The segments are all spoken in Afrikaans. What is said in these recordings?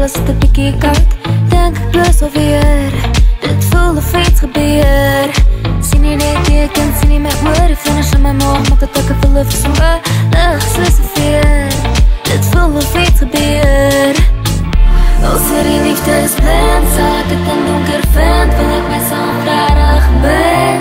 alles het een pikkie koud. Denk plus alweer, dit voel of iets gebeur. Sien nie die teken, sien nie my oor. Vingers in my maag, maak dat ek een volle versamba. Lig soos een veer, dit voel of iets gebeur. Als er die liefde is blind, sal ek het in donker vind. Wil ek myself rarig ben.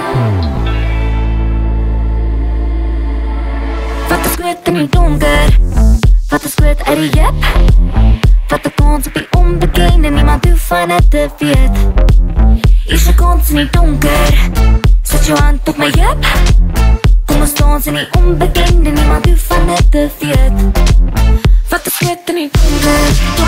Wat is kwijt in die donker? Wat is kwijt uit die jep? Wat een kans op die onbekende, niemand hoef van het te weet. Is een kans in die donker, zet jou hand op my jep. Kom ons dans in die onbekende, niemand hoef van het te weet. Wat is kwijt in die donker?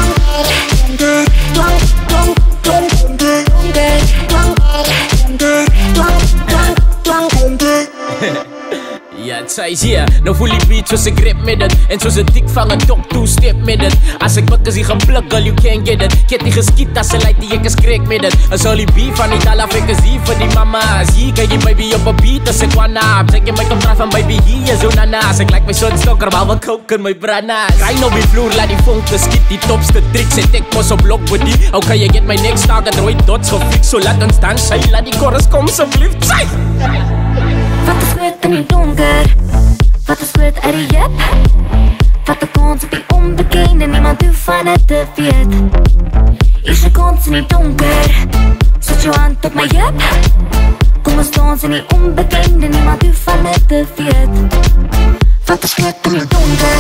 Ja, het zei hier, nou voel die beat soos ek grip met het. En soos een dik vang een dok two-step met het. As ek mik is die gepluk, girl, you can't get it. Ek het nie geskiet as sy lyk die ek is krek met het. As al die beef van die tal af ek is hier vir die mama's. Hier kyk jy baby op een beat as ek wanna. Trek jy my kom draai van baby hier zo nanas. Ek like my soort stokker, behalve coke in my brannas. Rijn op die vloer, laat die vonke skiet. Die topste tricks en ek mos op blok with die. Okay, jy get my next target, rooi dots gefix. So laat ons dan sy, laat die chorus kom asseblief, sy. Wat is kwijt in die donker? Wat is kwijt uit die jep? Wat een kans op die onbekende, niemand hoef van het te weet. Is een kans in die donker, zet jou hand op my jep. Kom ons dans in die onbekende, niemand hoef van het te weet. Wat is kwijt in die donker?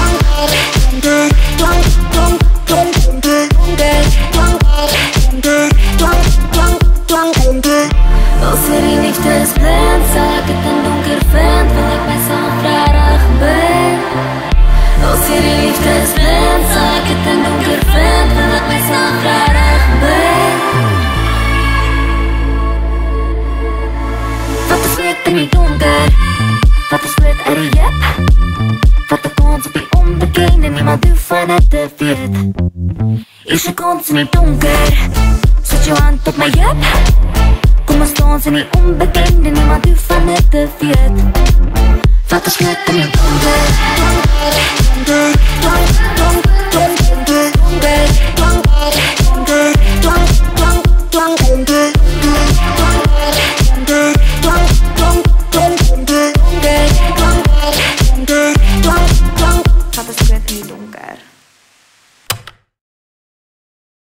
Als er die liefde is blind, sal ek het in donker vind. Wil ek myself rarig ben. Als er die liefde is blind, sal ek het in donker vind. Wil ek myself rarig ben. Wat is kwijt in die donker? Wat is kwijt uit die jep? Wat een kans op die onbekende, niemand hoef van het te weet. Is een kans in die donker, zet jou hand op my jep. Kom ons dans in die onbekende, niemand hoef van het te weet. Wat is kwijt in die donker?